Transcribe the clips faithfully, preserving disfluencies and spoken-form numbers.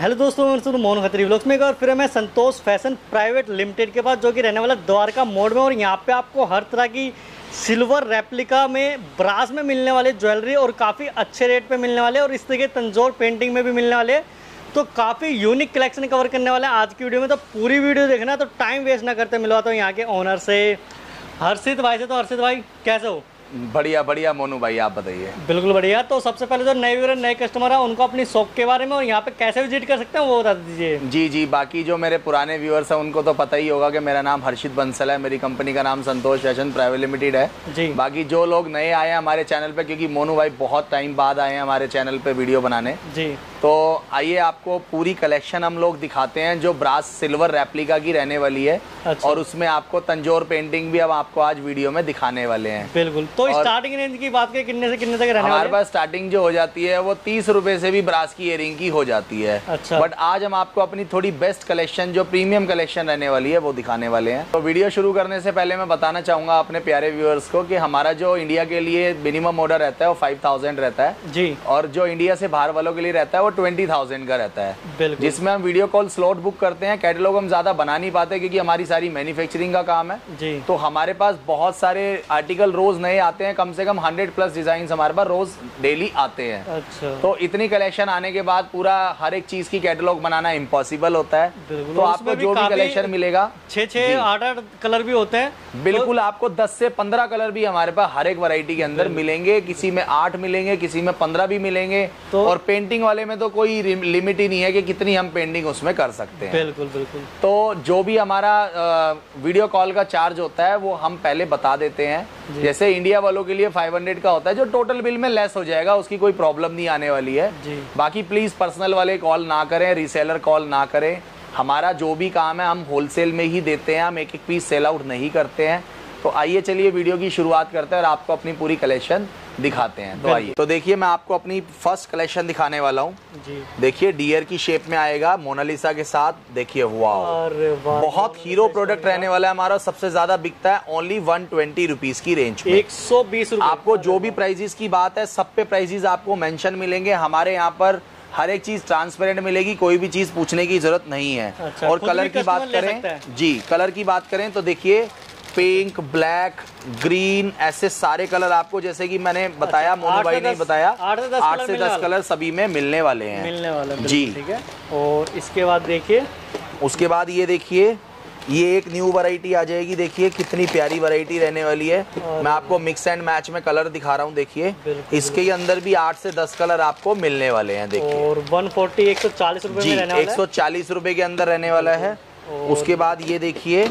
Hello दोस्तों, मैं Mohan Khatri vlogs में एक और फिर मैं संतोष फैशन प्राइवेट लिमिटेड के पास, जो कि रहने वाला द्वारका मोड़ में। और यहाँ पे आपको हर तरह की सिल्वर रेप्लिका में, ब्रास में मिलने वाले ज्वेलरी और काफ़ी अच्छे रेट पे मिलने वाले, और इस तरीके तंजौर पेंटिंग में भी मिलने वाले। तो काफ़ी यूनिक कलेक्शन कवर करने वाले हैं आज की वीडियो में। तो पूरी वीडियो देखना, तो टाइम वेस्ट ना करते मिलवाता हूँ यहाँ के ओनर से, हर्षित भाई से। तो हर्षित भाई कैसे हो? बढ़िया बढ़िया मोनू भाई, आप बताइए। बिल्कुल बढ़िया। तो सबसे पहले जो नए व्यूअर नए कस्टमर हैं उनको अपनी शॉप के बारे में और यहाँ पे कैसे विजिट कर सकते हैं वो बता दीजिए। जी जी, बाकी जो मेरे पुराने व्यूअर्स हैं उनको तो पता ही होगा कि मेरा नाम हर्षित बंसल है, मेरी कंपनी का नाम संतोष फैशन प्राइवेट लिमिटेड है जी। बाकी जो लोग नए आए हैं हमारे चैनल पे, क्योंकि मोनू भाई बहुत टाइम बाद आए हैं हमारे चैनल पे वीडियो बनाने जी, तो आइए आपको पूरी कलेक्शन हम लोग दिखाते हैं जो ब्रास सिल्वर रेप्लिका की रहने वाली है। अच्छा। और उसमें आपको तंजौर पेंटिंग भी अब आपको आज वीडियो में दिखाने वाले हैं। बिल्कुल। तो स्टार्टिंग रेंज की बात करें, कितने से कितने तक रहने वाले? हमारे पास स्टार्टिंग जो हो जाती है वो तीस रुपए से भी ब्रास की इयरिंग की हो जाती है। अच्छा। बट आज हम आपको अपनी थोड़ी बेस्ट कलेक्शन, जो प्रीमियम कलेक्शन रहने वाली है, वो दिखाने वाले हैं। तो वीडियो शुरू करने से पहले मैं बताना चाहूंगा अपने प्यारे व्यूअर्स को कि हमारा जो इंडिया के लिए मिनिमम ऑर्डर रहता है वो फाइव थाउजेंड रहता है जी, और जो इंडिया से बाहर वालों के लिए रहता है वो ट्वेंटी थाउजेंड का रहता है, जिसमें हम वीडियो कॉल स्लॉट बुक करते हैं। कैटलॉग हम ज्यादा बना नहीं पाते क्योंकि हमारी सारी मैन्युफैक्चरिंग का काम है जी। तो हमारे पास बहुत सारे आर्टिकल रोज नए आते हैं, कम से कम हंड्रेड प्लस डिजाइन हमारे पास रोज डेली आते हैं। अच्छा। तो इतनी कलेक्शन आने के बाद पूरा हर एक चीज की कैटलॉग बनाना इम्पॉसिबल होता है। तो आपको जो भी कलेक्शन मिलेगा, छह छह आठ आठ कलर भी होते हैं। बिल्कुल, आपको दस से पंद्रह कलर भी हमारे पास हर एक वैरायटी के अंदर मिलेंगे। किसी में आठ मिलेंगे, किसी में पंद्रह भी मिलेंगे। तो और पेंटिंग वाले में तो कोई लिमिट ही नहीं है कि कितनी हम पेंटिंग उसमें कर सकते हैं। बिल्कुल बिल्कुल। तो जो भी हमारा वीडियो कॉल का चार्ज होता है वो हम पहले बता देते हैं। जैसे इंडिया वालों के लिए फाइव हंड्रेड का होता है, जो टोटल बिल में लेस हो जाएगा, उसकी कोई प्रॉब्लम नहीं आने वाली है जी। बाकी प्लीज पर्सनल वाले कॉल ना करें, रीसेलर कॉल ना करें। हमारा जो भी काम है हम होलसेल में ही देते हैं, हम एक एक पीस सेल आउट नहीं करते हैं। तो आइए चलिए वीडियो की शुरुआत करते हैं और आपको अपनी पूरी कलेक्शन दिखाते हैं। तो आइए, तो देखिए मैं आपको अपनी फर्स्ट कलेक्शन दिखाने वाला हूँ जी। देखिए डियर की शेप में आएगा मोनालिसा के साथ। देखिए वाह, बहुत हीरो प्रोडक्ट रहने वाला है हमारा। सबसे ज्यादा बिकता है ओनली वन ट्वेंटी रुपीज की रेंज में, एक सौ बीस रुपए। आपको जो भी प्राइजेस की बात है सब पे प्राइजेस आपको मेंशन मिलेंगे। हमारे यहाँ पर हर एक चीज ट्रांसपेरेंट मिलेगी, कोई भी चीज पूछने की जरूरत नहीं है। अच्छा, और कलर की बात करें जी, कलर की बात करें तो देखिए पिंक, ब्लैक, ग्रीन, ऐसे सारे कलर आपको, जैसे कि मैंने बताया, अच्छा, मोनू भाई ने बताया, आठ से दस कलर सभी में मिलने वाले हैं मिलने वाले जी। ठीक है। और इसके बाद देखिए, उसके बाद ये देखिए, ये एक न्यू वैरायटी आ जाएगी। देखिए कितनी प्यारी वैरायटी रहने वाली है। मैं आपको मिक्स एंड मैच में कलर दिखा रहा हूँ। देखिए इसके अंदर भी आठ से दस कलर आपको मिलने वाले हैं। देखिए और वन फोर्टी एक सौ चालीस रुपए में रहने वाला है, एक सौ चालीस रुपए के अंदर रहने वाला है। उसके बाद ये देखिए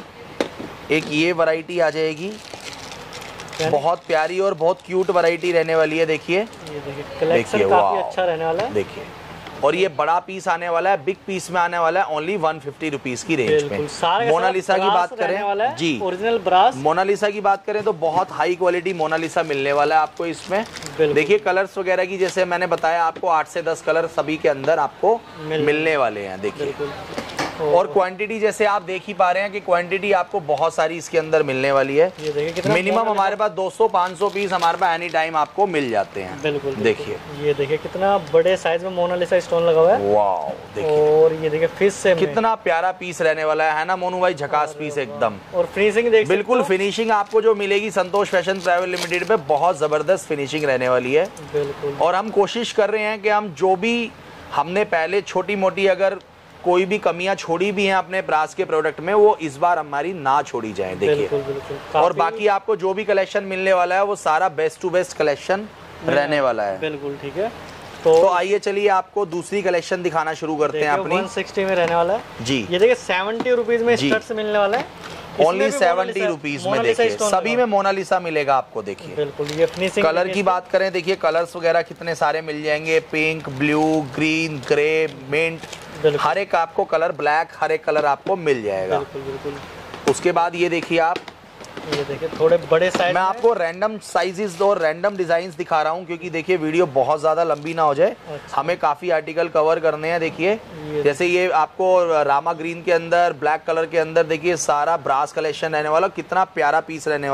एक ये वैरायटी आ जाएगी, बहुत प्यारी और बहुत क्यूट वैरायटी रहने वाली है। देखिए ये देखिए कलेक्शन काफी अच्छा रहने वाला है। देखिए, और ये बड़ा पीस आने वाला है, बिग पीस में आने वाला है ओनली वन फिफ्टी रुपीज की रेंज में। मोनालिसा की बात करें जी, ओरिजिनल ब्रास मोनालिसा की बात करें तो बहुत हाई क्वालिटी मोनालिसा मिलने वाला है आपको इसमें। देखिए कलर्स वगैरह की, जैसे मैंने बताया आपको, आठ से दस कलर सभी के अंदर आपको मिलने वाले हैं। देखिए, और क्वांटिटी जैसे आप देख ही पा रहे हैं कि क्वांटिटी आपको बहुत सारी इसके अंदर मिलने वाली है। मिनिमम हमारे पास दो सौ पाँच सौ पीस हमारे पास एनी टाइम आपको मिल जाते हैं। बिल्कुल। देखिए ये देखिए कितना बड़े साइज में मोनालिसा स्टोन लगा हुआ है। वाओ, देखिए। और ये देखिए फिश से कितना प्यारा पीस रहने वाला है ना मोनू भाई, झकास पीस एकदम। और फिनिशिंग देख, बिल्कुल फिनिशिंग आपको जो मिलेगी संतोष फैशन प्राइवेट लिमिटेड पे, बहुत जबरदस्त फिनिशिंग रहने वाली है। बिल्कुल। और हम कोशिश कर रहे हैं कि हम जो भी हमने पहले छोटी मोटी अगर कोई भी कमियां छोड़ी भी हैं अपने ब्रास के प्रोडक्ट में, वो इस बार हमारी ना छोड़ी जाए। देखिए, और बाकी आपको जो भी कलेक्शन मिलने वाला है वो सारा बेस्ट टू बेस्ट कलेक्शन रहने वाला है। बिल्कुल ठीक है। तो, तो आइए चलिए आपको दूसरी कलेक्शन दिखाना शुरू करते हैं अपनी। वन सिक्सटी में रहने वाला है जी। ये देखिए सेवेंटी रुपीज में स्टड्स मिलने वाला है, ओनली सेवेंटी रुपीज में। देखिए सभी में मोनालिसा मिलेगा आपको। देखिए बिल्कुल, ये फिनिशिंग। कलर की बात करें, देखिए कलर्स वगैरह कितने सारे मिल जाएंगे, pink, blue, green, grey, mint, हर एक आपको कलर, ब्लैक, हर एक कलर आपको मिल जाएगा। बिल्कुल बिल्कुल। उसके बाद ये देखिए आप, ये देखिए थोड़े बड़े साइज। मैं आपको रैंडम साइजेस और रैंडम डिजाइन दिखा रहा हूँ क्योंकि देखिए वीडियो बहुत ज्यादा लंबी ना हो जाए। अच्छा। हमें काफी आर्टिकल कवर करने हैं। देखिए जैसे ये आपको रामा ग्रीन के अंदर, ब्लैक कलर के अंदर, देखिए सारा ब्रास कलेक्शन रहने वाला, कितना प्यारा पीस रहने वाला है।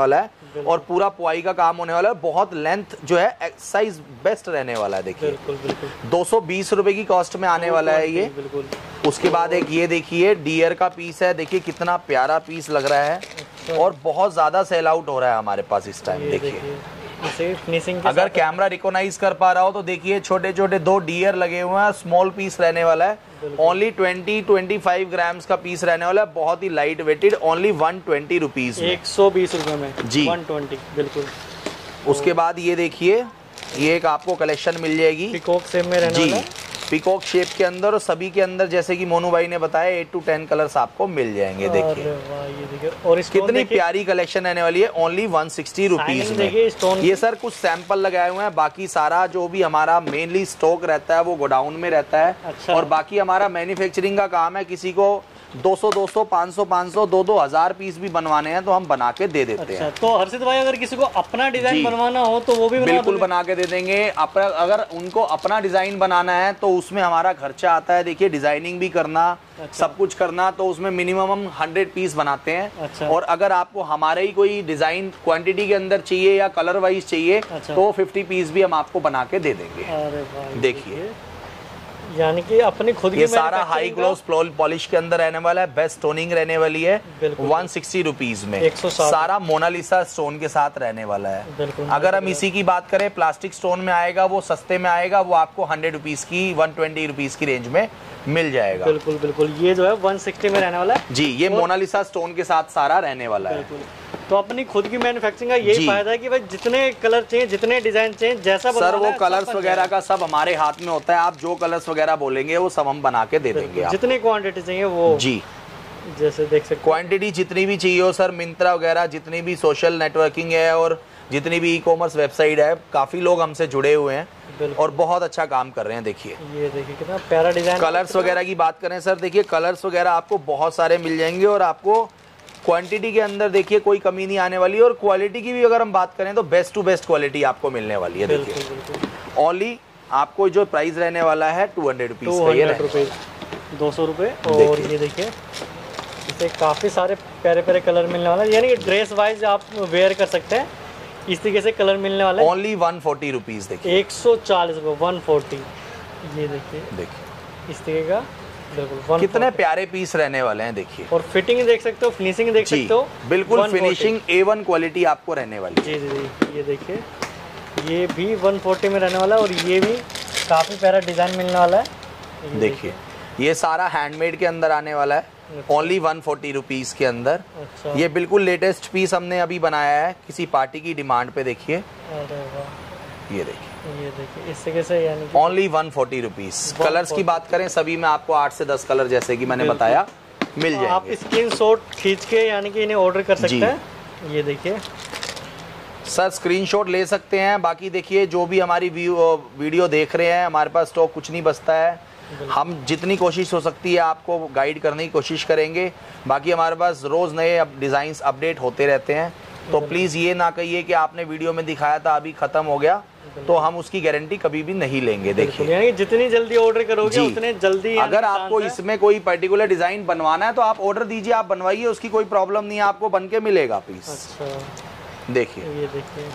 और पूरा पुआई का काम होने वाला है। बहुत लेंथ जो है साइज बेस्ट रहने वाला है। देखिए दो सौ बीस रुपए की कॉस्ट में आने वाला है ये। उसके बाद एक ये देखिए डियर का पीस है, देखिए कितना प्यारा पीस लग रहा है और बहुत ज्यादा सेल आउट हो रहा है हमारे पास इस टाइम। देखिए फिनिशिंग अगर कैमरा रिकॉग्नाइज कर पा रहा हो तो देखिए छोटे छोटे दो डियर लगे हुए हैं, स्मॉल पीस रहने वाला है। Only twenty twenty five grams का पीस रहने वाला है, बहुत ही light weighted, only one twenty rupees एक सौ बीस रुपए में जी वन ट्वेंटी बिल्कुल। उसके बाद ये देखिए ये एक आपको कलेक्शन मिल जाएगी पीकॉक शेप में रहने जी वाला है। पीकॉक शेप के अंदर और सभी के अंदर जैसे कि मोनू भाई ने बताया एट टू टेन कलर्स आपको मिल जाएंगे। देखिए ये देखिए और कितनी प्यारी कलेक्शन रहने वाली है, ओनली वन सिक्सटी रुपीज में। ये सर कुछ सैंपल लगाए हुए हैं, बाकी सारा जो भी हमारा मेनली स्टॉक रहता है वो गोडाउन में रहता है। अच्छा। और बाकी हमारा मैन्युफैक्चरिंग का काम है, किसी को दो सौ दो सौ पाँच सौ पाँच सौ दो दो हजार पीस भी बनवाने हैं तो हम बना के दे देते अच्छा, हैं। तो हर्षित भाई अगर किसी को अपना डिजाइन बनवाना हो तो वो भी बना बिल्कुल बना के दे देंगे। अगर उनको अपना डिजाइन बनाना है तो उसमें हमारा खर्चा आता है। देखिए डिजाइनिंग भी करना, अच्छा। सब कुछ करना, तो उसमें मिनिमम हम हंड्रेड पीस बनाते हैं। अच्छा। और अगर आपको हमारे ही कोई डिजाइन क्वांटिटी के अंदर चाहिए या कलर वाइज चाहिए, अच्छा। तो फिफ्टी पीस भी हम आपको बना के दे देंगे। अरे भाई देखिए यानी कि अपनी खुद की ये सारा हाई ग्लोस पॉलिश के अंदर रहने वाला है, बेस्ट टोनिंग रहने वाली है वन सिक्सटी रुपीज में। सारा मोनालिसा स्टोन के साथ रहने वाला है। अगर हम इसी की बात करें प्लास्टिक स्टोन में आएगा वो सस्ते में आएगा, वो आपको हंड्रेड रुपीज की वन ट्वेंटी रुपीज की रेंज में मिल जाएगा। बिल्कुल बिल्कुल ये जो है वन सिक्सटी में रहने वाला है जी। ये मोनालिसा स्टोन के साथ सारा रहने वाला है। तो अपनी खुद की मैन्युफैक्चरिंग का यही फायदा है कि भाई जितने कलर चाहिए जितने डिजाइन चाहिए जैसा सर वो कलर्स वगैरह का सब हमारे हाथ में होता है। आप जो कलर्स वगैरह बोलेंगे वो सब हम बना के दे देंगे। जितनी क्वांटिटी चाहिए वो जी जैसे देख सकते क्वांटिटी जितनी भी चाहिए हो सर, मिंत्रा वगैरह जितनी भी सोशल नेटवर्किंग है और जितनी भी ई कॉमर्स वेबसाइट है, काफी लोग हमसे जुड़े हुए हैं और बहुत अच्छा काम कर रहे हैं। देखिए ये देखिए कितना प्यारा डिजाइन। कलर्स वगैरह की बात करें सर, देखिए कलर्स वगैरह आपको बहुत सारे मिल जाएंगे और आपको क्वांटिटी के अंदर देखिए कोई कमी नहीं आने वाली। और क्वालिटी की भी अगर हम बात करें तो बेस्ट टू बेस्ट क्वालिटी आपको मिलने वाली है। देखिए ओनली आपको जो प्राइस रहने वाला है टू हंड्रेड रुपीज दो सौ रुपये। और ये देखिए इसे काफ़ी सारे प्यारे प्यारे कलर मिलने वाला है, यानी कि ड्रेस वाइज आप वेयर कर सकते हैं। इस तरीके से कलर मिलने वाला है ओनली वन फोर्टी रुपीज। देखिए एक सौ चालीस रुपये वन फोर्टी। ये देखिए देखिए इस तरीके का बिल्कुल कितने प्यारे पीस रहने वाले हैं। देखिए और फिटिंग देख सकते हो, फिनिशिंग देख सकते हो, बिल्कुल फिनिशिंग ए वन क्वालिटी आपको रहने वाली जी जी जी। ये देखिए ये भी वन फोर्टी में रहने वाला है और ये भी काफ़ी प्यारा डिज़ाइन मिलने वाला है। देखिए ये सारा हैंडमेड के अंदर आने वाला है, ओनली वन फोर्टी रुपीज के अंदर। अच्छा। ये बिल्कुल लेटेस्ट पीस हमने अभी बनाया है किसी पार्टी की डिमांड पे। देखिए ये देखिए ये देखिए इस तरीके से यानी only one forty rupees. Colours की बात करें सभी में आपको आठ से दस कलर जैसे कि मैंने बताया मिल जाएंगे। आप स्क्रीनशॉट खींच के यानी कि इन्हें ऑर्डर कर सकते हैं। ये देखिए सर स्क्रीनशॉट ले सकते हैं। बाकी देखिए जो भी हमारी वीडियो देख रहे हैं, हमारे पास स्टॉक कुछ नहीं बचता है। हम जितनी कोशिश हो सकती है आपको गाइड करने की कोशिश करेंगे। बाकी हमारे पास रोज नए डिजाइन अपडेट होते रहते हैं, तो प्लीज ये ना कहिए कि आपने वीडियो में दिखाया था अभी खत्म हो गया, तो हम उसकी गारंटी कभी भी नहीं लेंगे। देखिए जितनी जल्दी ऑर्डर करोगे उतने जल्दी। अगर आपको इसमें कोई पर्टिकुलर डिजाइन बनवाना है तो आप ऑर्डर दीजिए, आप बनवाइए, उसकी कोई प्रॉब्लम नहीं है, आपको बन के मिलेगा पीस। अच्छा देखिए ये देखिए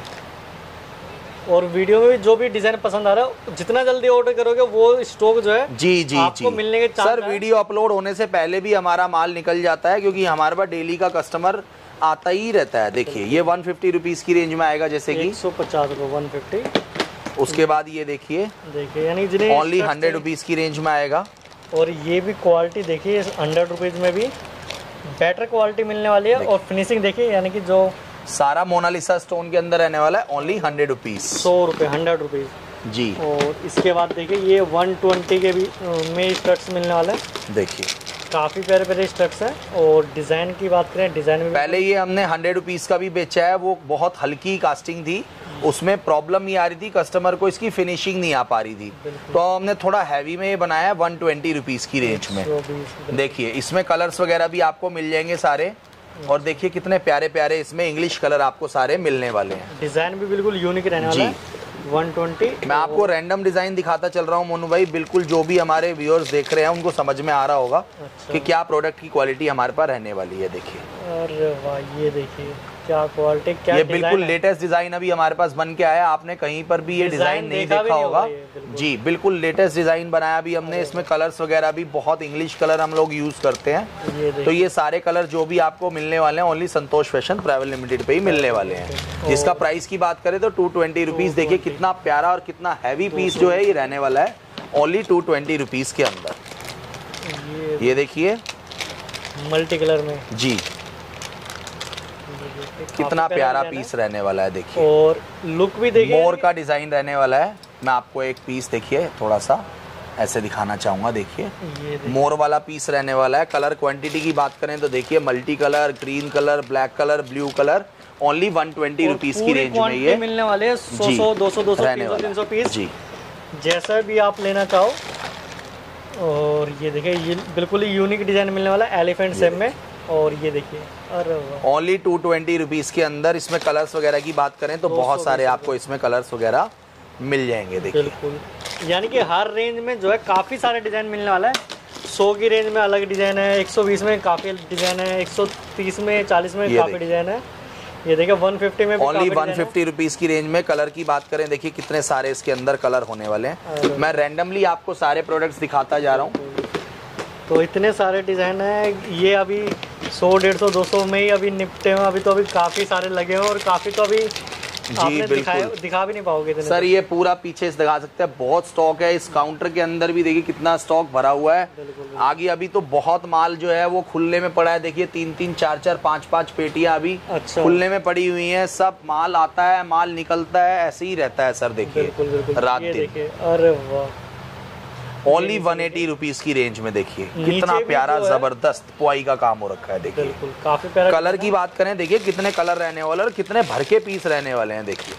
और वीडियो में भी जो भी डिजाइन पसंद आ रहा है जितना जल्दी ऑर्डर करोगे वो स्टॉक जो है जी जी आपको जी मिलने के चांस सर वीडियो अपलोड होने से पहले भी हमारा माल निकल जाता है, क्योंकि हमारे पास डेली का कस्टमर आता ही रहता है। देखिए ये वन फिफ्टी रुपीज की रेंज में आएगा, जैसे कि एक सौ पचास रुपये वन फिफ्टी। उसके बाद ये देखिए देखिए यानी जिन्हें ओनली हंड्रेड रुपीज की रेंज में आएगा। और ये भी क्वालिटी देखिए हंड्रेड रुपीज में भी बेटर क्वालिटी मिलने वाली है। और फिनिशिंग देखिए यानी कि जो सारा मोनालिसा स्टोन के अंदर रहने वाला है, ओनली हंड्रेड रुपीज सौ रुपये हंड्रेड रुपीज जी। और इसके बाद देखिए ये वन ट्वेंटी के भी में स्ट्रक्स मिलने वाला है। देखिए काफ़ी प्यारे प्यारे स्ट्रक्स हैं। और डिज़ाइन की बात करें, डिज़ाइन में पहले ये हमने हंड्रेड रुपीज़ का भी बेचा है, वो बहुत हल्की कास्टिंग थी, उसमें प्रॉब्लम ये आ रही थी कस्टमर को इसकी फिनिशिंग नहीं आ पा रही थी, तो हमने थोड़ा हैवी में ये बनाया है वन ट्वेंटी रुपीज़ की रेंज में। देखिए इसमें कलर्स वगैरह भी आपको मिल जाएंगे सारे, और देखिए कितने प्यारे प्यारे इसमें इंग्लिश कलर आपको सारे मिलने वाले हैं। डिज़ाइन भी बिल्कुल यूनिक रहने वाला है। वन ट्वेंटी मैं आपको रैंडम डिजाइन दिखाता चल रहा हूँ मोनू भाई, बिल्कुल जो भी हमारे व्यूअर्स देख रहे हैं उनको समझ में आ रहा होगा अच्छा। कि क्या प्रोडक्ट की क्वालिटी हमारे पास रहने वाली है। देखिए अरे वाह ये देखिए क्या क्वालिटी, क्या ये बिल्कुल लेटेस्ट डिजाइन अभी हमारे पास बन के आया, आपने कहीं पर भी ये डिजाइन नहीं देखा होगा जी। बिल्कुल लेटेस्ट डिजाइन बनाया अभी हमने, इसमें कलर्स वगैरह भी बहुत इंग्लिश कलर हम लोग यूज करते हैं। ये तो ये सारे कलर जो भी आपको मिलने वाले हैं only Santosh fashion private limited पे ही मिलने वाले हैं। जिसका प्राइस की बात करें तो टू ट्वेंटी रुपीज, देखिए कितना प्यारा और कितना हैवी पीस जो है ये रहने वाला है, ओनली टू ट्वेंटी रुपीज के अंदर। ये देखिए मल्टी कलर में जी, कितना प्यारा पीस रहने वाला है। देखिए और लुक भी देखिए, मोर का डिजाइन रहने वाला है। मैं आपको एक पीस देखिए थोड़ा सा ऐसे दिखाना चाहूंगा, देखिए मोर वाला पीस रहने वाला है। कलर क्वांटिटी की बात करें तो देखिए multi colour, green colour, black colour, blue colour, only one twenty rupees की रेंज में ये मिलने वाले, सौ सौ दो सौ दो सौ तीन सौ पीस जी, जैसा भी आप लेना चाहो। और ये देखिए ये बिल्कुल ही यूनिक डिजाइन मिलने वाला है एलिफेंट शेप में। और ये देखिए अरे ओनली टू ट्वेंटी रुपीज के अंदर। इसमें कलर्स वगैरह की बात करें तो बहुत सारे आपको इसमें कलर्स वगैरह मिल जाएंगे। देखिए बिल्कुल, यानी कि हर रेंज में जो है काफी सारे डिजाइन मिलने वाला है। सौ की रेंज में अलग डिजाइन है, एक सौ बीस में काफी डिजाइन है, एक सौ तीस में चालीस में काफी डिजाइन है। ये देखिए वन फिफ्टी में ओनली वन फिफ्टी रुपीज की रेंज में। कलर की बात करें देखिए कितने सारे इसके अंदर कलर होने वाले हैं। मैं रैंडमली आपको सारे प्रोडक्ट्स दिखाता जा रहा हूँ। तो इतने सारे डिजाइन है, ये अभी सौ डेढ़ सौ दो सौ में ही अभी निपटे हैं। अभी तो अभी काफी सारे लगे हैं और काफी तो अभी जी बिल्कुल दिखा भी नहीं पाओगे सर। ये पूरा पीछे से दिखा सकते हैं, बहुत स्टॉक है इस काउंटर के अंदर भी। देखिए कितना स्टॉक भरा हुआ है। आगे अभी तो बहुत माल जो है वो खुलने में पड़ा है। देखिए तीन तीन चार चार पांच पांच पेटियां अभी अच्छा। खुलने में पड़ी हुई हैं। सब माल आता है, माल निकलता है, ऐसे ही रहता है सर। देखिए रात दिन। अरे वाह, ओनली वन एटी रुपीज की रेंज में। देखिए कितना प्यारा जबरदस्त पुआई का काम हो रखा है। देखिए काफी प्यारा। कलर की बात करें देखिए कितने कलर रहने वाले और कितने भर के पीस रहने वाले हैं। देखिए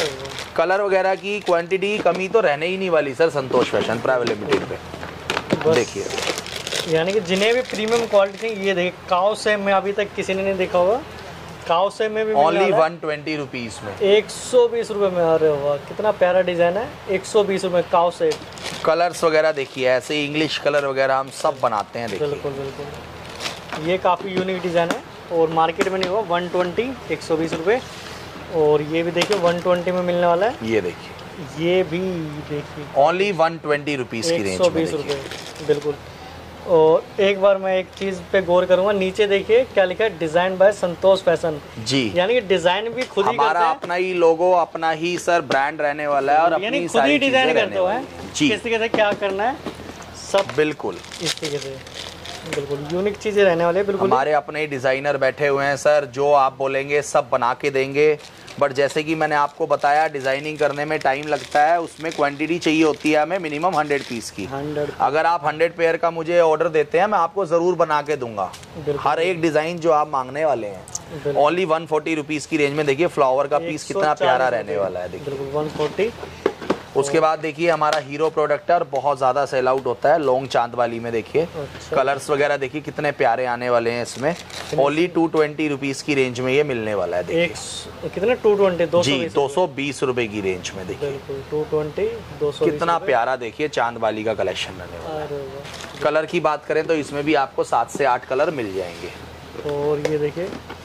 कलर वगैरह की क्वांटिटी कमी तो रहने ही नहीं वाली sir Santosh fashion private limited पे। देखिए यानी कि जिन्हें भी प्रीमियम क्वालिटी, ये देखिए काउ से में अभी तक किसी ने नहीं देखा होगा, काउ से में भी ओनली वन ट्वेंटी रुपीज में, एक सौ बीस रुपए में। अरे वाह कितना प्यारा डिजाइन है, एक सौ बीस रुपए काउ से। कलर्स वगैरह देखिए ऐसे इंग्लिश कलर वगैरह हम सब बनाते हैं। देखिए बिल्कुल बिल्कुल, ये काफ़ी यूनिक डिज़ाइन है और मार्केट में नहीं हुआ। वन ट्वेंटी एक सौ बीस रुपये। और ये भी देखिए वन ट्वेंटी में मिलने वाला है। ये देखिए ये भी देखिए ओनली वन ट्वेंटी रुपीज़ की रेंज में। एक सौ बीस रुपये बिल्कुल। और एक बार मैं एक चीज़ पे गौर करूंगा, नीचे देखिए क्या लिखा है, design by Santosh fashion ji. यानी कि डिजाइन भी खुद ही हमारा अपना ही लोगो, अपना ही सर ब्रांड रहने वाला है और अपनी खुद ही डिजाइन करते हो है जी। किस तरीके से क्या करना है सब बिल्कुल इस तरीके से, बिल्कुल यूनिक चीजें रहने वाले। बिल्कुल हमारे अपने ही डिजाइनर बैठे हुए हैं सर, जो आप बोलेंगे सब बना के देंगे। बट जैसे कि मैंने आपको बताया डिजाइनिंग करने में टाइम लगता है, उसमें क्वांटिटी चाहिए होती है हमें मिनिमम हंड्रेड पीस की। हंड्रेड अगर आप हंड्रेड पेयर का मुझे ऑर्डर देते हैं मैं आपको जरूर बना के दूंगा हर एक डिजाइन जो आप मांगने वाले हैं। ओनली वन फोर्टी रुपीज की रेंज में। देखिए फ्लावर का पीस कितना प्यारा रहने वाला है। देखिए वन फोर्टी। उसके बाद देखिए हमारा हीरो प्रोडक्ट है और बहुत ज्यादा सेल आउट होता है लॉन्ग चांद वाली में। देखिए अच्छा। कलर्स वगैरह देखिए कितने प्यारे आने वाले हैं इसमें। ओनली टू ट्वेंटी रुपीज की रेंज में ये मिलने वाला है। देखिए कितने टू ट्वेंटी जी दो सौ बीस रुपए की रेंज में। देखिए टू ट्वेंटी दो सौ कितना प्यारा देखिए चांद वाली का कलेक्शन रहने वाला है। कलर की बात करें तो इसमें भी आपको सात से आठ कलर मिल जाएंगे। और ये देखिए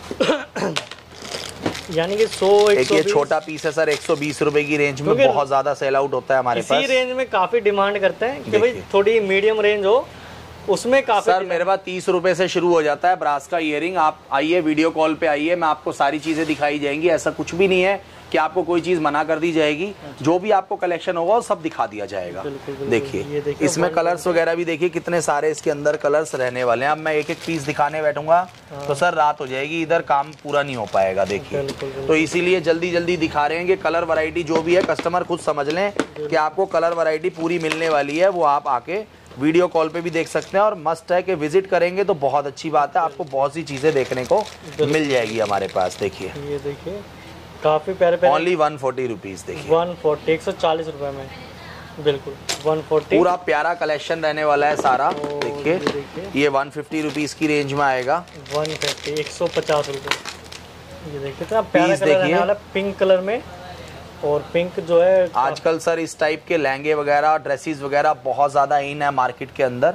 यानी कि सौ एक ये छोटा पीस है सर एक सौ बीस रुपए की रेंज में, बहुत ज्यादा सेल आउट होता है हमारे पास। इसी रेंज में काफी डिमांड करते हैं कि भाई थोड़ी मीडियम रेंज हो, उसमें काफी सर मेरे पास तीस रुपए से शुरू हो जाता है ब्रास का इयरिंग। आप आइए वीडियो कॉल पे आइए, मैं आपको सारी चीजें दिखाई जाएंगी। ऐसा कुछ भी नहीं है कि आपको कोई चीज मना कर दी जाएगी। जो भी आपको कलेक्शन होगा वो सब दिखा दिया जाएगा। देखिए इसमें कलर्स वगैरह भी देखिए कितने सारे इसके अंदर कलर्स रहने वाले हैं। अब मैं एक एक पीस दिखाने बैठूंगा तो सर रात हो जाएगी, इधर काम पूरा नहीं हो पाएगा। देखिए तो इसीलिए जल्दी जल्दी दिखा रहे हैं कि कलर वैरायटी जो भी है कस्टमर खुद समझ लें कि आपको कलर वैरायटी पूरी मिलने वाली है। वो आप आके वीडियो कॉल पे भी देख सकते हैं और मस्ट है कि विजिट करेंगे तो बहुत अच्छी बात है, आपको बहुत सी चीजें देखने को मिल जाएगी हमारे पास। देखिए ये देखिए काफी प्यारे प्यारे ओनली वन फोर्टी रुपीज। देखिए वन फोर्टी एक सौ चालीस रुपए में बिल्कुल वन फोर्टी। पूरा प्यारा कलेक्शन रहने वाला है सारा। देखिए ये वन फिफ्टी रुपीज की रेंज में आएगा। वन फिफ्टी एक सौ पचास रुपए। ये देखिए इतना प्यारा कलर रहने वाला पिंक कलर में। और पिंक जो है आजकल सर इस टाइप के लहंगे वगैरह ड्रेसेस वगैरह बहुत ज्यादा इन है मार्केट के अंदर,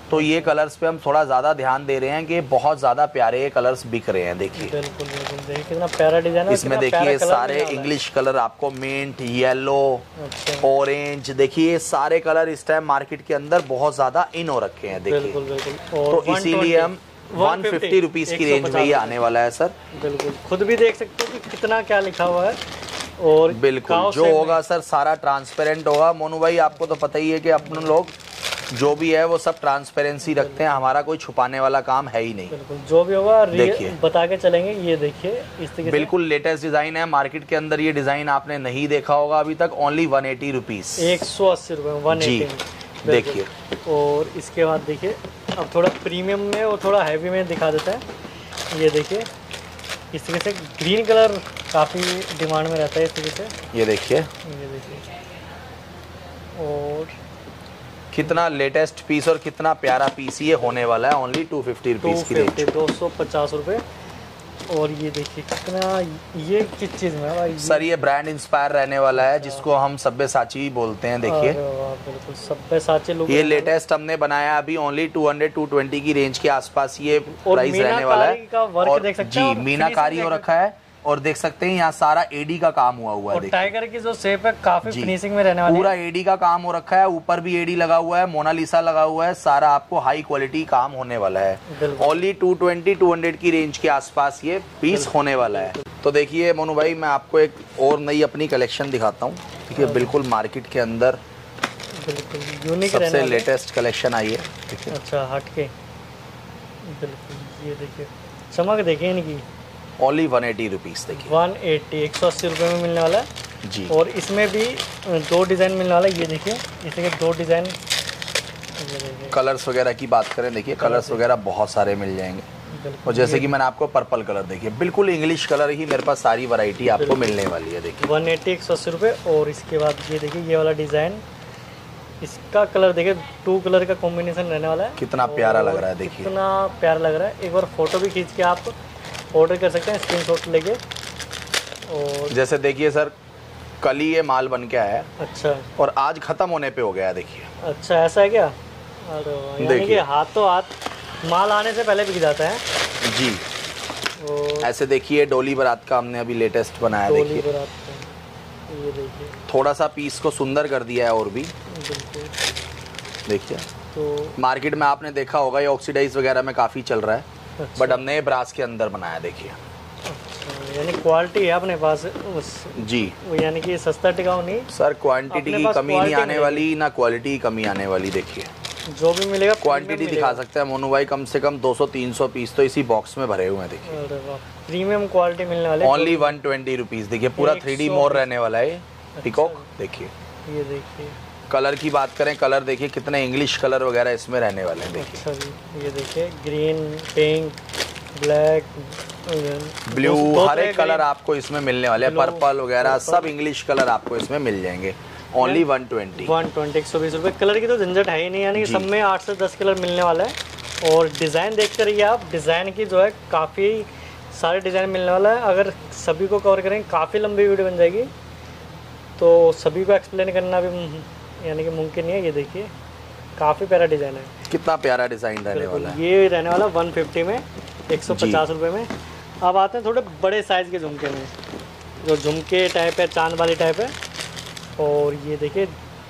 तो ये कलर्स पे हम थोड़ा ज़्यादा ध्यान दे रहे हैं कि बहुत ज़्यादा प्यारे ये कलर्स बिक रहे हैं। देखिए बिल्कुल बिल्कुल, देखिए कितना प्यारा डिजाइन है। इसमें देखिए सारे इंग्लिश कलर आपको, मिंट, येलो, ऑरेंज, देखिए सारे कलर इस टाइम मार्केट के अंदर बहुत ज़्यादा इन हो रखे हैं। देखिए तो इसीलिए हम वन फिफ्टी रुपीज़ की रेंज में ये आने वाला है सर। बिल्कुल, खुद भी देख सकते हो कि कितना क्या लिखा हुआ है। और बिल्कुल जो होगा सर सारा ट्रांसपेरेंट होगा। मोनू भाई आपको तो पता ही है कि अपन लोग जो भी है वो सब ट्रांसपेरेंसी रखते हैं, हमारा कोई छुपाने वाला काम है ही नहीं। बिल्कुल जो भी होगा देखिए बता के चलेंगे। ये देखिए इस तरीके बिल्कुल लेटेस्ट डिजाइन है मार्केट के अंदर, ये डिजाइन आपने नहीं देखा होगा अभी तक। ओनली वन एटी रुपीज, एक सौ अस्सी रुपए वन एटी। देखिए और इसके बाद देखिए अब थोड़ा प्रीमियम में और थोड़ा हैवी में दिखा देता है। ये देखिए इस तरीके से ग्रीन कलर काफ़ी डिमांड में रहता है इस तरीके से। ये देखिए ये देखिए और कितना लेटेस्ट पीस और कितना प्यारा पीस ये होने वाला है। ओनली टू फिफ्टी रुपीज़ की रेंज, दो सौ पचास रुपये। और ये देखिए कितना, ये किस चीज़ में है भाई? सर ये ब्रांड इंस्पायर रहने वाला है जिसको हम सब्यसाची बोलते हैं। देखिए बिल्कुल सब्यसाची लोग, ये लेटेस्ट हमने बनाया अभी only two hundred two twenty की रेंज के आसपास ये प्राइस रहने वाला है। और जी मीनाकारी हो रखा है और देख सकते हैं यहाँ सारा एडी का काम हुआ हुआ है। और टाइगर की जो शेप है काफी फिनिशिंग में रहने वाली है। पूरा एडी का काम हो रखा है, ऊपर भी एडी लगा हुआ है, मोनालिसा लगा हुआ है, सारा आपको हाई क्वालिटी काम होने वाला है। Only two twenty two hundred की रेंज के आसपास ये पीस होने वाला है। तो देखिए मोनू भाई मैं आपको एक और नई अपनी कलेक्शन दिखाता हूँ। देखिए बिल्कुल मार्केट के अंदर सबसे लेटेस्ट कलेक्शन आई है। अच्छा हटके, बिल्कुल ये देखिए चमक देखिए इनकी। ओनली वन एटी रुपीज़, देखिए वन एटी, एक सौ अस्सी रुपये में मिलने वाला है जी। और इसमें भी दो डिज़ाइन मिलने वाला है। ये देखिए इसे के दो डिज़ाइन। कलर्स वगैरह की बात करें, देखिए कलर्स वगैरह बहुत सारे मिल जाएंगे। और जैसे कि मैंने आपको पर्पल कलर, देखिए बिल्कुल इंग्लिश कलर ही मेरे पास सारी वैरायटी आपको मिलने वाली है। देखिए वन एटी, एक सौ अस्सी रुपये। और इसके बाद ये देखिए ये वाला डिज़ाइन, इसका कलर देखिए टू कलर का कॉम्बिनेशन रहने वाला है। कितना प्यारा लग रहा है, देखिए कितना प्यारा लग रहा है। एक बार फोटो भी खींच के आप ऑर्डर कर सकते हैं स्क्रीनशॉट लेके। और जैसे देखिए सर कल ही ये माल बन के आया है। अच्छा, और आज खत्म होने पे हो गया। देखिए अच्छा ऐसा है क्या? अरे यानी कि हाथों हाथ माल आने से पहले बिक जाता है जी। और ऐसे देखिए डोली बारात का हमने अभी लेटेस्ट बनाया। देखिए ये देखिए थोड़ा सा पीस को सुंदर कर दिया है और भी। देखिए तो मार्केट में आपने देखा होगा ये ऑक्सीडाइज वगैरह में काफ़ी चल रहा है। अच्छा। बट हमने ब्रास के अंदर बनाया। देखिए अच्छा, यानी क्वालिटी है अपने पास जी। यानी कि सस्ता टिकाऊ नहीं सर, क्वांटिटी की कमी नहीं आने वाली, ना क्वालिटी की कमी आने वाली। देखिए जो भी मिलेगा क्वांटिटी दिखा सकते हैं मोनू भाई, कम से कम दो सौ तीन सौ पीस तो इसी बॉक्स में भरे हुए हैं। देखिए प्रीमियम क्वालिटी मिलने वाले, ओनली वन ट्वेंटी रुपीज। देखिए पूरा थ्री डी मोर रहने वाला है पिकॉक। देखिए ये देखिए कलर की बात करें, कलर देखिए कितने इंग्लिश कलर वगैरह इसमें रहने वाले हैं। देखिए अच्छा जी, ये देखिए ग्रीन, पिंक, ब्लैक, ब्लू, हर एक कलर आपको इसमें मिलने वाले हैं। पर्पल वगैरह सब इंग्लिश कलर आपको इसमें मिल जाएंगे। Only one twenty, one twenty, एक सौ बीस रुपये। कलर की तो झंझट है ही नहीं, यानी कि सब में आठ से दस कलर मिलने वाला है। और डिज़ाइन देख कर रहिए आप, डिज़ाइन की जो है काफ़ी सारे डिज़ाइन मिलने वाला है। अगर सभी को कवर करेंगे काफ़ी लंबी वीडियो बन जाएगी, तो सभी को एक्सप्लेन करना भी यानी कि मुमकिन नहीं है। ये देखिए काफ़ी प्यारा डिज़ाइन है, कितना प्यारा डिज़ाइन रहने वाला है। ये रहने वाला वन फिफ्टी में, एक सौ पचास रुपये में। अब आते हैं थोड़े बड़े साइज़ के झुमके में, जो झुमके टाइप है, चांद वाली टाइप है। और ये देखिए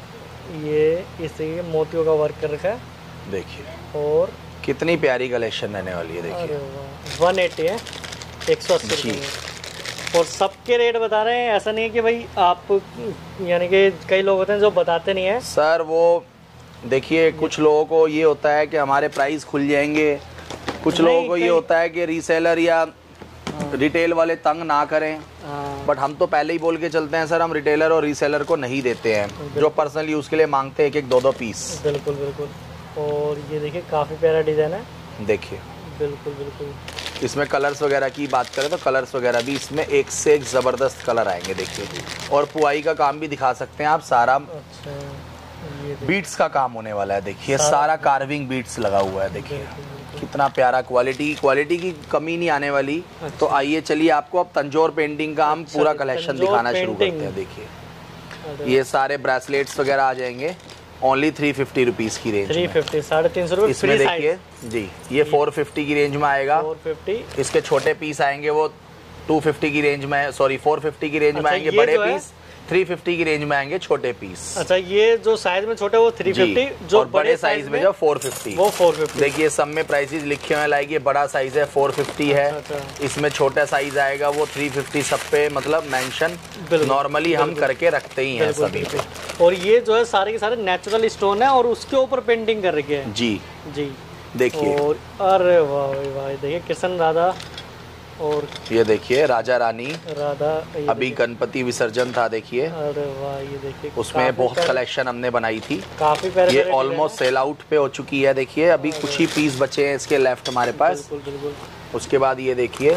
ये इस तरीके मोतियों का वर्क कर रखा है। देखिए और कितनी प्यारी कलेक्शन रहने वाली है। देखिए वन एटी है, एक सौ अस्सी रुपये में। और सबके रेट बता रहे हैं, ऐसा नहीं है कि भाई आप यानी कि कई लोग होते हैं जो बताते नहीं है सर। वो देखिए कुछ लोगों को ये होता है कि हमारे प्राइस खुल जाएंगे, कुछ लोगों को ये होता है कि रीसेलर या रिटेल वाले तंग ना करें। बट हम तो पहले ही बोल के चलते हैं सर, हम रिटेलर और रीसेलर को नहीं देते हैं, जो पर्सनल यूज़ के लिए मांगते हैं एक एक दो दो पीस। बिल्कुल बिल्कुल। और ये देखिए काफ़ी प्यारा डिज़ाइन है। देखिए बिल्कुल बिल्कुल। इसमें कलर्स वगैरह की बात करें तो कलर्स वगैरह भी इसमें एक से एक ज़बरदस्त कलर आएंगे। देखिए और पुआई का काम भी दिखा सकते हैं आप सारा। अच्छा, ये बीट्स का काम होने वाला है। देखिए सारा कार्विंग बीट्स लगा हुआ है। देखिए कितना प्यारा, क्वालिटी क्वालिटी की कमी नहीं आने वाली। अच्छा। तो आइए चलिए आपको अब तंजौर पेंटिंग का हम पूरा कलेक्शन दिखाना शुरू करते हैं। देखिए ये सारे ब्रेसलेट्स वगैरह आ जाएंगे। ओनली थ्री फिफ्टी रुपीज की रेंज, थ्री फिफ्टी साढ़े तीन सौ रुपए। इसमें देखिए जी, ये फोर फिफ्टी की रेंज में आएगा। फोर फिफ्टी इसके छोटे पीस आएंगे वो टू फिफ्टी की रेंज में, सॉरी फोर फिफ्टी की रेंज में आएंगे बड़े पीस, थ्री फिफ्टी की रेंज में आएंगे छोटे पीस। अच्छा, ये जो साइज में छोटे वो थ्री फिफ्टी, जो और बड़े साइज में जो फोर फिफ्टी, वो फोर फिफ्टी। देखिए सब में प्राइसेस लिखे हुए हैं, लाइक ये बड़ा साइज है फोर फिफ्टी है। अच्छा, अच्छा। इसमें छोटा साइज आएगा वो थ्री फिफ्टी, सब पे मतलब मेंशन नॉर्मली हम करके रखते ही हैं सभी पे। और ये जो है सारे के सारे नेचुरल स्टोन है और उसके ऊपर पेंटिंग कर रखी है। जी जी देखिए, और अरे वाह वाह, देखिए कृष्ण राधा, और ये देखिए राजा रानी राधा, अभी गणपति विसर्जन था देखिए। अरे वाह, ये देखिए उसमें बहुत कलेक्शन हमने बनाई थी, काफी प्यारे। ये ऑलमोस्ट सेल आउट पे हो चुकी है देखिए, अभी कुछ ही पीस बचे हैं इसके लेफ्ट हमारे पास। बिल्कुल बिल्कुल। उसके बाद ये देखिए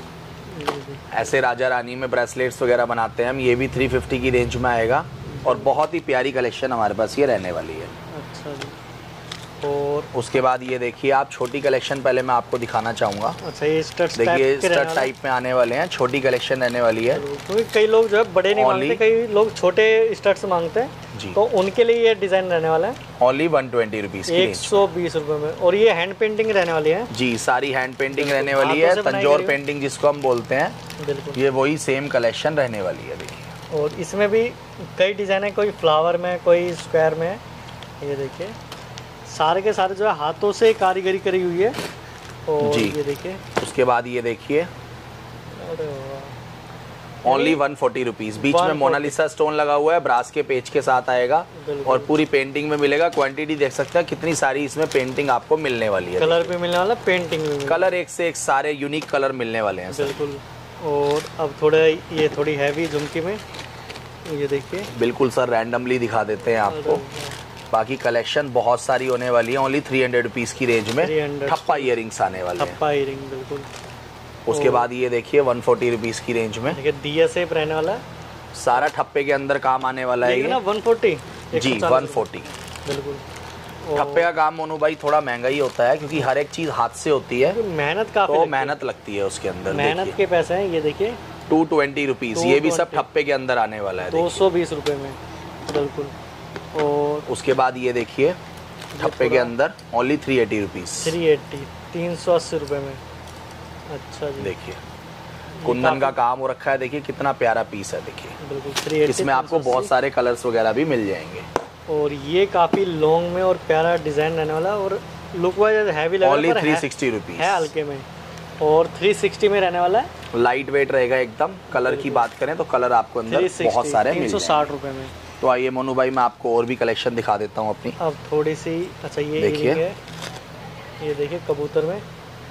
ऐसे राजा रानी में ब्रेसलेट्स वगैरह बनाते हैं हम, ये भी थ्री फिफ्टी की रेंज में आएगा और बहुत ही प्यारी कलेक्शन हमारे पास ये रहने वाली है। अच्छा जी। और उसके बाद ये देखिए आप छोटी कलेक्शन पहले मैं आपको दिखाना चाहूँगा। अच्छा, ये स्टड्स देखिए स्टड टाइप में आने वाले हैं, छोटी कलेक्शन रहने वाली है। क्योंकि कई लोग जो है बड़े नहीं मांगते, कई लोग छोटे स्टड्स मांगते हैं जी, तो उनके लिए ये डिजाइन रहने वाला है। ओनली वन ट्वेंटी रुपीज की, एक सौ बीस रुपए में। और ये हैंड पेंटिंग रहने वाली है जी, सारी हैंड पेंटिंग रहने वाली है, तंजौर पेंटिंग जिसको हम बोलते हैं, बिल्कुल ये वही सेम कलेक्शन रहने वाली है देखिए। और इसमें भी कई डिजाइन है, कोई फ्लावर में, कोई स्क्वायर में। ये देखिए सारे के सारे जो है हाथों से कारीगरी करी हुई है। और जी ये देखिए, उसके बाद ये देखिए अरे ओनली वन फोर्टी रुपीज, बीच में मोनालिसा स्टोन लगा हुआ है, ब्रास के पेज के साथ आएगा और पूरी पेंटिंग में मिलेगा। क्वांटिटी देख सकते हैं कितनी सारी इसमें पेंटिंग आपको मिलने वाली है, कलर भी मिलने वाला, पेंटिंग भी, कलर एक से एक सारे यूनिक कलर मिलने वाले हैं बिल्कुल। और अब थोड़े ये थोड़ी हैवी झुमकी में, ये देखिए बिल्कुल सर रैंडमली दिखा देते हैं आपको। बाकी कलेक्शन बहुत सारी होने वाली है, ओनली थ्री हंड्रेड रुपीज की रेंज में ठप्पा इयरिंग्स आने वाले हैं, ठप्पा इयरिंग बिल्कुल। उसके बाद ये देखिए वन फोर्टी रुपीज की रेंज में देखिए दिया शेप रहने वाला है, सारा ठप्पे के अंदर काम आने वाला है ये ना, वन फोर्टी जी, वन फोर्टी बिल्कुल। ठप्पे का काम मोनू भाई थोड़ा महंगा ही होता है क्योंकि हर एक चीज हाथ से होती है, मेहनत काफी, तो मेहनत लगती है उसके अंदर, मेहनत के पैसे हैं। ये देखिए टू ट्वेंटी रुपीज, ये भी सब ठप्पे के अंदर आने वाला है, दो सौ बीस रुपए में बिल्कुल। और उसके बाद ये देखिए ठप्पे के अंदर only three eighty rupees, three eighty तीन सौ अस्सी रुपए में। अच्छा जी, देखिए कुंदन का काम हो रखा है, देखिए कितना प्यारा पीस है देखिए बिल्कुल। इसमें आपको बहुत सारे कलर्स वगैरह भी मिल जाएंगे। और ये काफी लॉन्ग में और प्यारा डिजाइन रहने वाला, और लुक वाइज हैवी लग रहा है, थ्री सिक्सटी रुपीज है हल्के में, और थ्री सिक्सटी में रहने वाला है, लाइट वेट रहेगा एकदम। कलर की बात करें तो कलर आपको अंदर बहुत सारे मिल जाएंगे, तीन सौ साठ रुपए में। तो आइए मोनू भाई मैं आपको और भी कलेक्शन दिखा देता हूँ अपनी। अब थोड़ी सी, अच्छा ये देखिए, ये देखिए कबूतर में,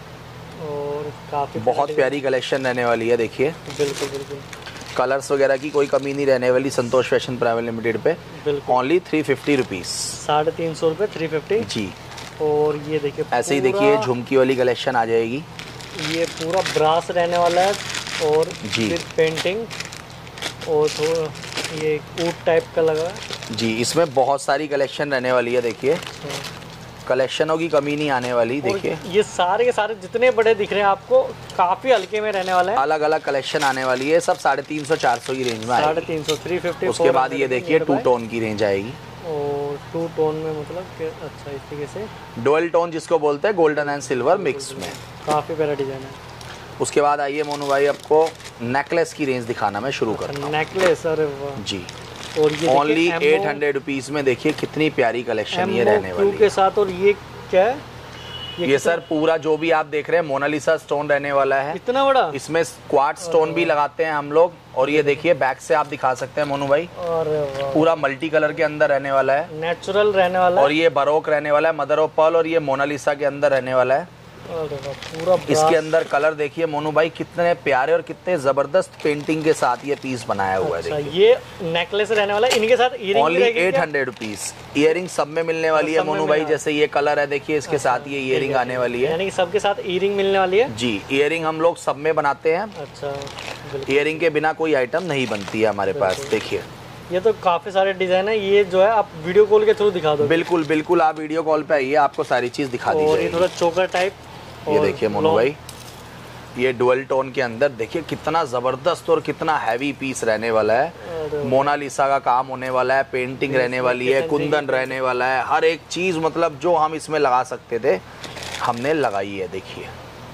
और काफी बहुत प्यारी कलेक्शन रहने वाली है देखिए, बिल्कुल बिल्कुल। कलर्स वगैरह की कोई कमी नहीं रहने वाली संतोष फैशन प्राइवेट लिमिटेड पे, ओनली थ्री फिफ्टी रुपीज, साढ़े तीन सौ रुपये, थ्री फिफ्टी जी। और ये देखिए ऐसे ही देखिए झुमकी वाली कलेक्शन आ जाएगी, ये पूरा ब्रास रहने वाला है, और जी फिर पेंटिंग, और थोड़ा ये ऊट टाइप का लगा है जी। इसमें बहुत सारी कलेक्शन रहने वाली है देखिए, कलेक्शनों की कमी नहीं आने वाली देखिए। ये सारे के सारे जितने बड़े दिख रहे हैं आपको काफी हल्के में रहने वाले हैं, अलग अलग कलेक्शन आने वाली है, सब साढ़े तीन सौ चार सौ की रेंज में, साढ़े तीन सौ थ्री फिफ्टी। उसके बाद ये देखिए टू टोन की रेंज आएगी, और टू टोन में मतलब कि अच्छा इस तरीके से डुअल टोन जिसको बोलते हैं, गोल्डन एंड सिल्वर मिक्स में, काफी प्यारा डिजाइन है। उसके बाद आइए मोनू भाई आपको नेकलेस की रेंज दिखाना मैं शुरू करता हूं। नेकलेस, अरे वाह जी, और ये ओनली एट हंड्रेड रुपीज में देखिए कितनी प्यारी कलेक्शन ये रहने वाली है के साथ। और ये क्या है, ये, ये सर पूरा जो भी आप देख रहे हैं मोनालिसा स्टोन रहने वाला है, इतना बड़ा। इसमें क्वार्ट्ज स्टोन भी लगाते हैं हम लोग, और ये देखिए बैक से आप दिखा सकते हैं मोनू भाई, पूरा मल्टी कलर के अंदर रहने वाला है, नेचुरल रहने वाला है, और ये बरोक रहने वाला है, मदर ऑफ पर्ल, और ये मोनालिसा के अंदर रहने वाला है। पूरा इसके अंदर कलर देखिए मोनू भाई कितने प्यारे और कितने जबरदस्त पेंटिंग के साथ ये पीस बनाया हुआ है। अच्छा, ये नेकलेस रहने वाला है, इनके साथ earring only eight hundred rupees, earring सब में मिलने वाली है मोनू भाई। जैसे ये कलर है देखिए, इसके साथ ये इयरिंग आने वाली है, यानी सबके साथ इयरिंग मिलने वाली है जी। इयरिंग हम लोग सब में बनाते हैं, अच्छा, इयरिंग के बिना कोई आइटम नहीं बनती है हमारे पास। देखिए ये तो काफी सारे डिजाइन है, ये जो है आप वीडियो कॉल के थ्रू दिखा दो। बिल्कुल बिल्कुल, आप वीडियो कॉल पे आइए, आपको सारी चीज दिखा दी जाएगी। और ये थोड़ा चोकर टाइप, ये देखिए मोनू भाई, ये डुअल टोन के अंदर देखिए कितना जबरदस्त और कितना हैवी पीस रहने वाला है। मोनालिसा का काम होने वाला है, पेंटिंग रहने वाली है, कुंदन रहने वाला है, हर एक चीज मतलब जो हम इसमें लगा सकते थे हमने लगाई है। देखिए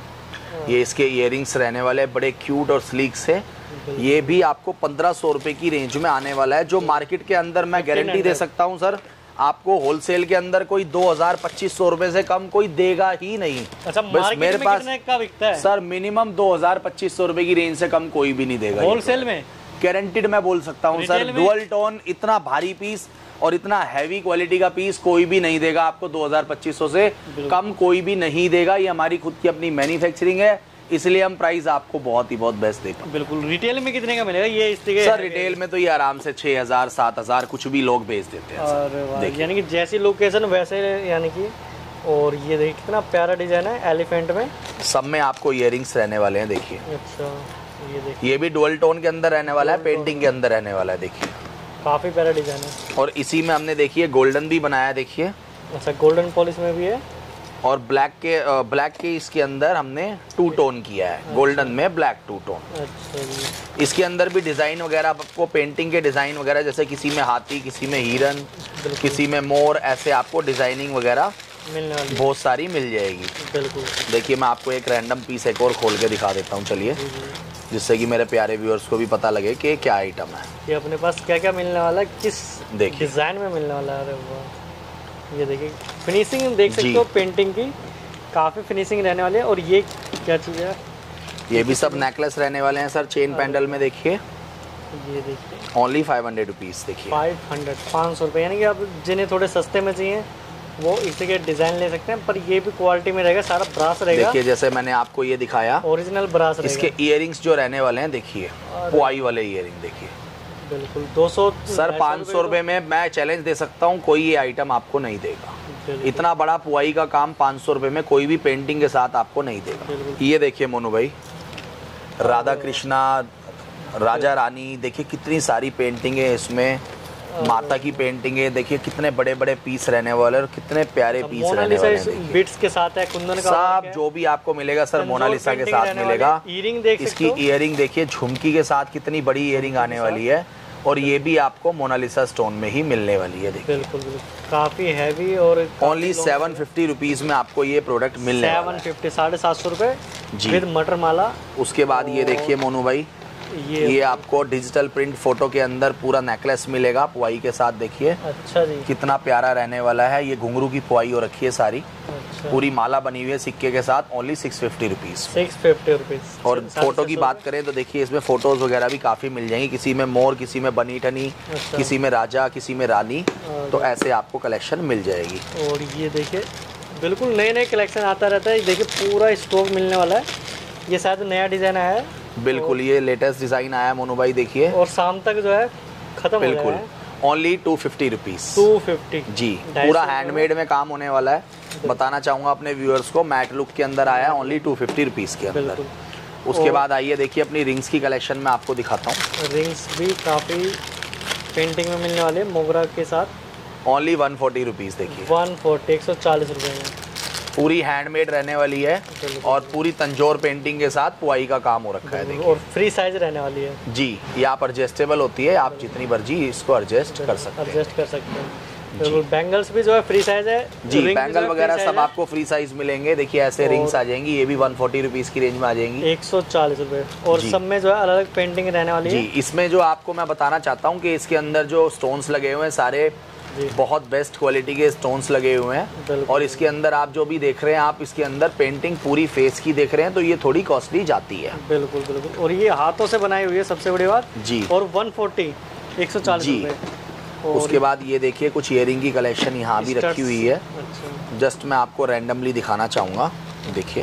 ये इसके इयरिंग्स रहने वाले हैं, बड़े क्यूट और स्लीक से। ये भी आपको पंद्रह सौ रुपए की रेंज में आने वाला है, जो मार्केट के अंदर मैं गारंटी दे सकता हूँ सर आपको होलसेल के अंदर कोई दो हजार पच्चीस सौ रुपए से कम कोई देगा ही नहीं। अच्छा, बस मेरे पास का बिकता है सर मिनिमम दो हजार पच्चीस सौ रुपए की रेंज से कम कोई भी नहीं देगा होलसेल में, गारंटीड मैं बोल सकता हूँ सर। डुअल टोन इतना भारी पीस और इतना हैवी क्वालिटी का पीस कोई भी नहीं देगा आपको, दो हजार पच्चीस सौ से कम कोई भी नहीं देगा। ये हमारी खुद की अपनी मैन्युफैक्चरिंग है, इसलिए हम प्राइस आपको बहुत ही बहुत बेस्ट देंगे। बिल्कुल। रिटेल में कितने का मिलेगा ये इस तरीके? सर रिटेल में तो ये आराम से छह हजार सात हजार कुछ भी लोग बेच देते हैं। और यानी कि जैसी लोकेशन वैसे यानी कि। और ये देखिए कितना प्यारा डिजाइन है एलिफेंट में, सब में आपको इयरिंग्स रहने वाले हैं। देखिए अच्छा ये देखिए, ये भी डुअल टोन के अंदर रहने वाला है, पेंटिंग के अंदर रहने वाला है। देखिए काफी प्यारा डिजाइन है। और इसी में हमने देखिए गोल्डन भी बनाया, देखिए। अच्छा गोल्डन पॉलिश में भी है। और ब्लैक के ब्लैक के इसके अंदर हमने टू टोन किया है, गोल्डन में ब्लैक टू टोन। अच्छा जी। इसके अंदर भी डिजाइन वगैरह आपको पेंटिंग के डिजाइन वगैरह, जैसे किसी में हाथी, किसी में हिरन, किसी में मोर, ऐसे आपको डिजाइनिंग वगैरह मिलने वाली बहुत सारी मिल जाएगी। बिल्कुल। देखिए मैं आपको एक रैंडम पीस एक और खोल के दिखा देता हूँ, चलिए, जिससे कि मेरे प्यारे व्यूअर्स को भी पता लगे कि क्या आइटम है। ये अपने पास क्या क्या मिलने वाला है, किस देखिए डिजाइन में मिलने वाला है। अरे वाह, ये देखिए फिनिशिंग देख सकते हो पेंटिंग की, काफी फिनिशिंग रहने वाली है। और ये क्या चीज है? ये भी सब नेकलेस रहने वाले हैं सर, चेन पेंडल में। देखिए ये देखिए ओनली फाइव हंड्रेड रुपीज। देखिए फाइव हंड्रेड पाँच सौ रुपये, यानी कि आप जिन्हें थोड़े सस्ते में चाहिए वो इसी के डिजाइन ले सकते हैं, पर ये भी क्वालिटी में रहेगा, सारा ब्रास रहेगा। देखिए जैसे मैंने आपको ये दिखाया ओरिजिनल ब्रास रहेगा। इसके इयरिंग्स जो रहने वाले हैं, देखिए पुआई वाले इयरिंग। देखिए बिल्कुल दो सौ सर पाँच सौ रुपए में मैं चैलेंज दे सकता हूँ कोई ये आइटम आपको नहीं देगा। इतना बड़ा पुआई का काम पाँच सौ रुपए में कोई भी पेंटिंग के साथ आपको नहीं देगा। ये देखिए मोनू भाई, राधा कृष्णा, राजा रानी, देखिए कितनी सारी पेंटिंग है इसमें, माता की पेंटिंग है। देखिए कितने बड़े बड़े पीस रहने वाले और कितने प्यारे पीस रहने वाले हैं। बिट्स के साथ है, कुंदन का सब जो भी आपको मिलेगा सर मोनालिसा के साथ मिलेगा। ईयरिंग देख सकते हो, इसकी इयरिंग देखिए झुमकी के साथ कितनी बड़ी इयरिंग आने वाली है, और ये भी आपको मोनालिसा स्टोन में ही मिलने वाली है। देखिए बिल्कुल बिल्कुल काफी हैवी और ओनली सेवन फिफ्टी रुपीज में आपको ये प्रोडक्ट मिलने वाला है। सेवन फिफ्टी साढ़े सात सौ रुपए जी विद मटर माला। उसके बाद ये देखिए मोनू भाई, ये ये आपको डिजिटल प्रिंट फोटो के अंदर पूरा नेकलेस मिलेगा पुआई के साथ। देखिए अच्छा जी, कितना प्यारा रहने वाला है। ये घुंघरू की पुआई हो रखी है सारी। अच्छा। पूरी माला बनी हुई है सिक्के के साथ, only six fifty rupees six fifty rupees. और फोटो की बात करें तो देखिए इसमें फोटोज वगैरह भी काफी मिल जाएंगी, किसी में मोर, किसी में बनी ठनी, अच्छा। किसी में राजा, किसी में रानी, तो ऐसे आपको कलेक्शन मिल जाएगी। और ये देखिए बिल्कुल नए नए कलेक्शन आता रहता है। देखिए पूरा स्टॉक मिलने वाला है, ये शायद नया डिजाइन आया है। बिल्कुल ये लेटेस्ट डिजाइन आया मोनू भाई, देखिए। और शाम तक जो है खत्म बिल्कुल हो जाएगा। Only two fifty rupees two fifty जी, पूरा हैंडमेड में काम होने वाला है। बताना चाहूंगा अपने व्यूअर्स को, मैट लुक के अंदर आया है, ओनली टू फिफ्टी रुपीज के अंदर। उसके बाद आइए देखिए अपनी रिंग्स की कलेक्शन में आपको दिखाता हूँ। रिंग्स भी काफी पेंटिंग में मिलने वाले मोगरा के साथ, ओनली वन फोर्टी रुपीज। देखिए वन फोर्टी एक सौ चालीस रुपए में पूरी हैंडमेड रहने वाली है और पूरी तंजोर पेंटिंग के साथ पुआई का काम हो रखा है। देखिए और फ्री साइज रहने वाली है जी, ये आप एडजस्टेबल होती है, आप जितनी मर्जी इसको एडजस्ट कर सकते हैं। एडजस्ट कर सकते हैं। बैंगल्स भी जो है फ्री साइज है जी, बैंगल वगैरह सब आपको फ्री साइज मिलेंगे। देखिए ऐसे रिंग्स आ जाएंगी, ये भी वन फोर्टी रुपीज की रेंज में आ जाएंगी, एक सौ चालीस रुपए। और सब में जो है अलग अलग पेंटिंग रहने वाली है जी। इसमें जो आपको मैं बताना चाहता हूँ कि इसके अंदर जो स्टोन्स लगे हुए हैं सारे बहुत बेस्ट क्वालिटी के स्टोन्स लगे हुए हैं। और इसके अंदर आप जो भी देख रहे हैं, आप इसके अंदर पेंटिंग पूरी फेस की देख रहे हैं, तो ये थोड़ी कॉस्टली जाती है। बिल्कुल बिल्कुल। और ये हाथों से बनाई हुई है सबसे बड़ी बात जी। और वन फोर्टी एक सौ चालीस रुपए। उसके बाद ये देखिए कुछ इयरिंग की कलेक्शन यहाँ भी रखी हुई है। अच्छा। जस्ट मैं आपको रैंडमली दिखाना चाहूँगा। देखिए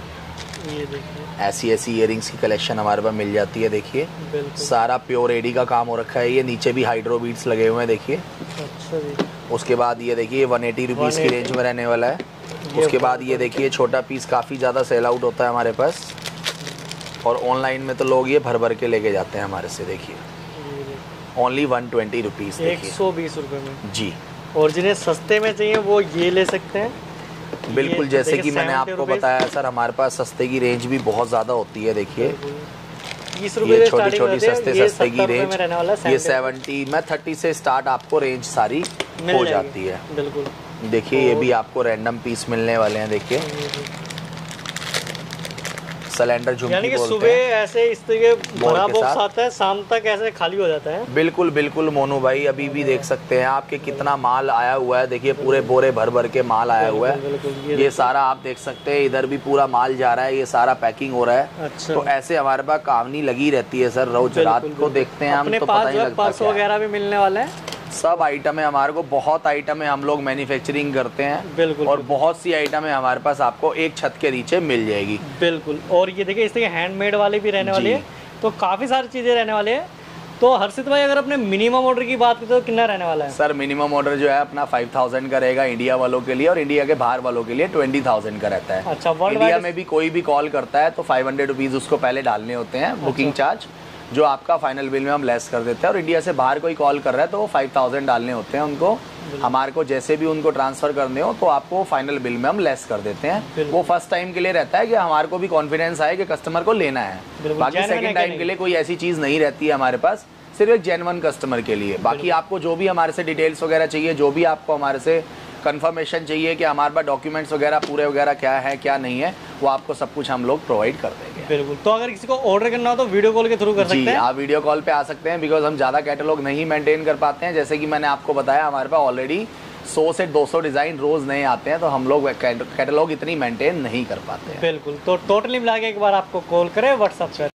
ये देखिए ऐसी ऐसी इयरिंग्स की कलेक्शन हमारे पास मिल जाती है। देखिए सारा प्योर एडी का काम हो रखा है। ये नीचे भी हाइड्रो बीट्स लगे हुए हैं, देखिए। अच्छा जी। उसके बाद ये देखिए वन एटी रुपीज की रेंज में रहने वाला है। उसके बाद ये देखिए छोटा पीस काफ़ी ज़्यादा सेल आउट होता है हमारे पास, और ऑनलाइन में तो लोग ये भर भर के लेके जाते हैं हमारे से। देखिए ओनली वन ट्वेंटी रुपीज़, एक सौ बीस रुपये में जी। और जिन्हें सस्ते में चाहिए वो ये ले सकते हैं। बिल्कुल, जैसे कि मैंने आपको बताया सर, हमारे पास सस्ते की रेंज भी बहुत ज़्यादा होती है। देखिए तीस रुपए छोटी छोटी सस्ते सस्ते की रेंज, ये सेवेंटी में थर्टी से स्टार्ट आपको रेंज सारी हो जाती है। बिल्कुल, देखिए ये भी आपको रैंडम पीस मिलने वाले हैं। देखिए सिलेंडर झुमकी यानी कि सुबह ऐसे इस तरीके भरा बॉक्स आता है, शाम तक ऐसे खाली हो जाता है। बिल्कुल बिल्कुल मोनू भाई, अभी भी देख सकते हैं आपके कितना माल आया हुआ है। देखिए पूरे बोरे भर भर के माल आया हुआ है। ये, ये सारा आप देख सकते हैं, इधर भी पूरा माल जा रहा है, ये सारा पैकिंग हो रहा है। अच्छा। तो ऐसे हमारे पास कामनी लगी रहती है सर, रोज रात को देखते हैं हम तो पता नहीं लगता। पर्स वगैरह भी मिलने वाले हैं, सब आइटम है हमारे को, बहुत आइटम है, हम लोग मैन्युफैक्चरिंग करते हैं। बिल्कुल, और बहुत सी आइटम है हमारे पास, आपको एक छत के नीचे मिल जाएगी। बिल्कुल। और ये देखिए इस तरह हैंडमेड वाले भी रहने वाले हैं, तो काफ़ी सारी चीज़ें रहने वाले हैं। तो हर्षित भाई अगर अपने मिनिमम ऑर्डर की बात करें तो कितना रहने वाला है? सर मिनिमम ऑर्डर जो है अपना फाइव थाउजेंड का रहेगा इंडिया वालों के लिए, और इंडिया के बाहर वालों के लिए ट्वेंटी थाउजेंड का रहता है। अच्छा, इंडिया में भी कोई भी कॉल करता है तो फाइव हंड्रेड रुपीज़ उसको पहले डालने होते हैं बुकिंग चार्ज, जो आपका फाइनल बिल में हम लेस कर देते हैं। और इंडिया से बाहर कोई कॉल कर रहा है तो वो फाइव थाउजेंड डालने होते हैं उनको। हमारे को जैसे भी उनको ट्रांसफर करने हो तो आपको फाइनल बिल में हम लेस कर देते हैं। वो फर्स्ट टाइम के लिए रहता है कि हमारे को भी कॉन्फिडेंस आए कि कस्टमर को लेना है। बाकी सेकंड टाइम के लिए कोई ऐसी चीज़ नहीं रहती है हमारे पास, सिर्फ एक जेन्युइन कस्टमर के लिए। बाकी आपको जो भी हमारे से डिटेल्स वगैरह चाहिए, जो भी आपको हमारे से कंफर्मेशन चाहिए कि हमारे पास डॉक्यूमेंट्स वगैरह पूरे वगैरह क्या है क्या नहीं है, वो आपको सब कुछ हम लोग प्रोवाइड कर देंगे। बिल्कुल। तो अगर किसी को ऑर्डर करना हो तो वीडियो कॉल के थ्रू कर सकते हैं? आप वीडियो कॉल पे आ सकते हैं, बिकॉज हम ज़्यादा कैटलॉग नहीं मेंटेन कर पाते हैं। जैसे कि मैंने आपको बताया हमारे पास ऑलरेडी सौ से दो सौ डिज़ाइन रोज़ नए आते हैं, तो हम लोग कैटलॉग इतनी मेंटेन नहीं कर पाते हैं। बिल्कुल। तो टोटली मिला के एक बार आपको कॉल करें, व्हाट्सअप करें।